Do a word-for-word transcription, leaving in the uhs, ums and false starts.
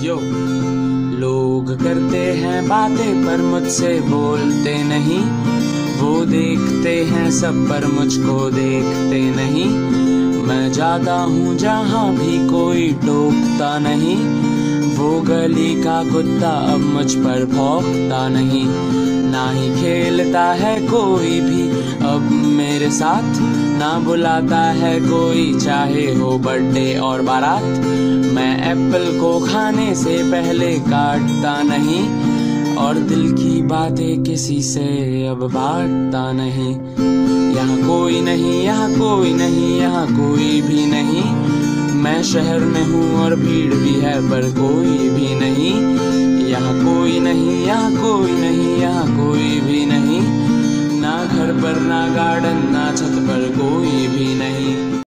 यो लोग करते हैं बातें पर मुझसे बोलते नहीं, वो देखते हैं सब पर मुझको देखते नहीं। मैं जाता हूँ जहाँ भी कोई टोकता नहीं, वो गली का कुत्ता अब मुझ पर भौंकता नहीं। ना ही खेलता है कोई भी अब मेरे साथ, ना बुलाता है कोई चाहे हो बर्थडे और बारात। मैं एप्पल को खाने से पहले काटता नहीं, और दिल की बातें किसी से अब बांटता नहीं। यहाँ कोई नहीं, यहाँ कोई नहीं, यहाँ कोई भी नहीं। मैं शहर में हूँ और भीड़ भी है पर कोई भी नहीं। यहाँ कोई नहीं, यहाँ कोई नहीं, यहाँ कोई भी नहीं। ना घर पर ना गार्डन ना छत पर कोई भी नहीं।